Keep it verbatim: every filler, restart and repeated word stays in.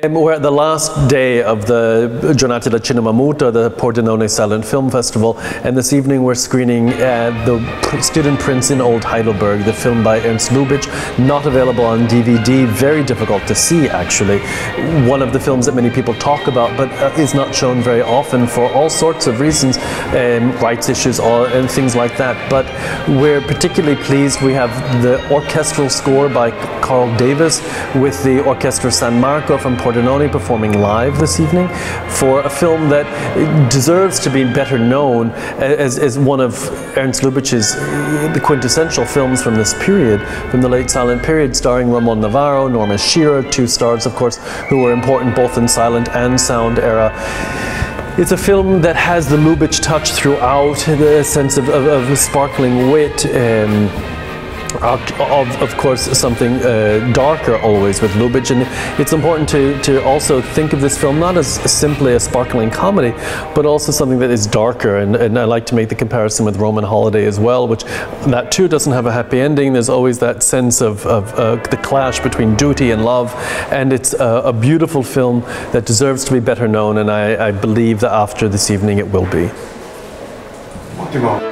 Um, we're at the last day of the Giornate del Cinema Muto, the Pordenone Silent Film Festival, and this evening we're screening uh, The Student Prince in Old Heidelberg, the film by Ernst Lubitsch, not available on D V D, very difficult to see actually. One of the films that many people talk about but uh, is not shown very often for all sorts of reasons, um, rights issues all, and things like that. But we're particularly pleased we have the orchestral score by Carl Davis with the Orchestra San Marco from Pordenone performing live this evening for a film that deserves to be better known as, as one of Ernst Lubitsch's the quintessential films from this period, from the late silent period, starring Ramon Navarro, Norma Shearer, two stars of course who were important both in silent and sound era. It's a film that has the Lubitsch touch throughout, the sense of, of, of sparkling wit, um, of, of course something uh, darker always with Lubitsch, and it's important to, to also think of this film not as simply a sparkling comedy but also something that is darker, and, and I like to make the comparison with Roman Holiday as well, which that too doesn't have a happy ending. There's always that sense of, of uh, the clash between duty and love, and it's a, a beautiful film that deserves to be better known, and I, I believe that after this evening it will be.